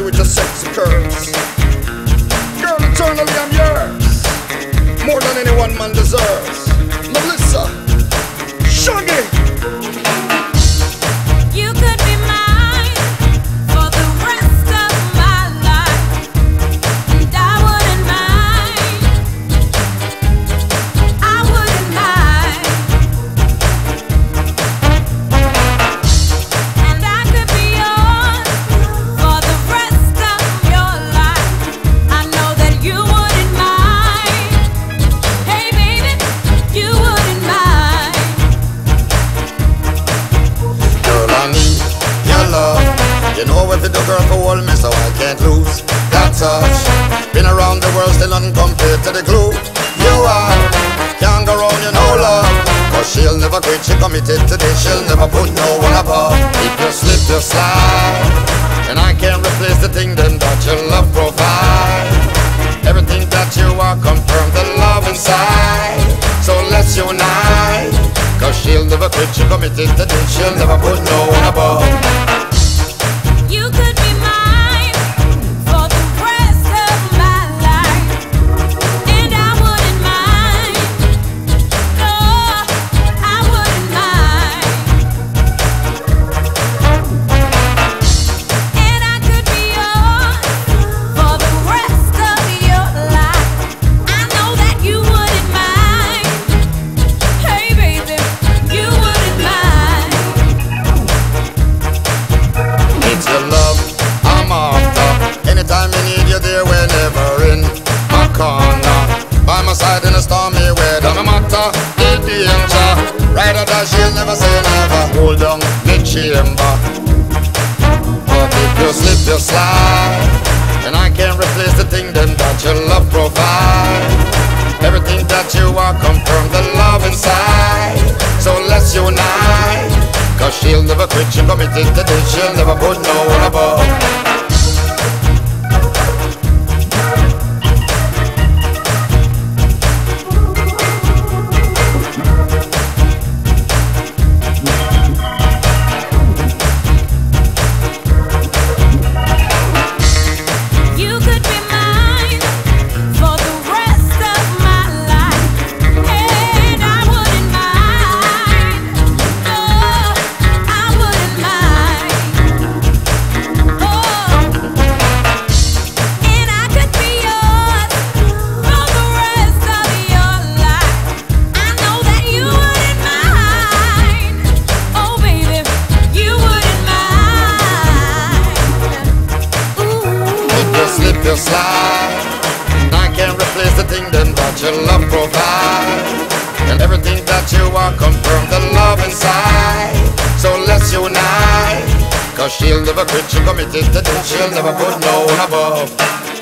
with your sexy curves. Girl, eternally I'm yours, more than any one man deserves. Melissa, Shaggy. You could be mine for the rest of my life, and I wouldn't mind. I wouldn't mind. And I could be yours for the rest of your life. I know that you wouldn't mind. Hey baby, you wouldn't mind. Girl, I need your love. You know what to do, girl, for hold me so I can't lose that touch. Been around the world, still nothing compared to the glue you are. Can't go wrong, you know love, cause she'll never quit, she committed to this. She'll never put no one above. If you slip, you slide, and I can't replace the thing then that your love provide. Everything that you are, confirm the love inside. So let's unite, cause she'll never quit, she committed to this. She'll never put no one above. You could be mine for the rest of my life, and I wouldn't mind. No, I wouldn't mind. And I could be yours for the rest of your life. I know that you wouldn't mind. Hey baby, you wouldn't mind. It's your love I'm after. Anytime you need, you're there whenever in my corner. By my side in a stormy weather, no matter the danger. Ride or die, she'll never say never. Hold on the chamber. But if you slip, you slide, and I can't replace the thing then that your love provide. Everything that you are, confirm the love inside. So let's unite, cause she'll never quit, she committed to this. She'll never put no one above. You could be mine for the rest of my life, and I wouldn't mind. No, I wouldn't mind. Oh, and I could be yours for the rest of your life. I know that you wouldn't mind. Oh baby, you wouldn't mind. If you slip, you slide, and I can't replace the thing then that your love provide. And everything that you are, confirm the love inside. So let's unite, cause she'll never quit, she committed to this. She'll never put no one above.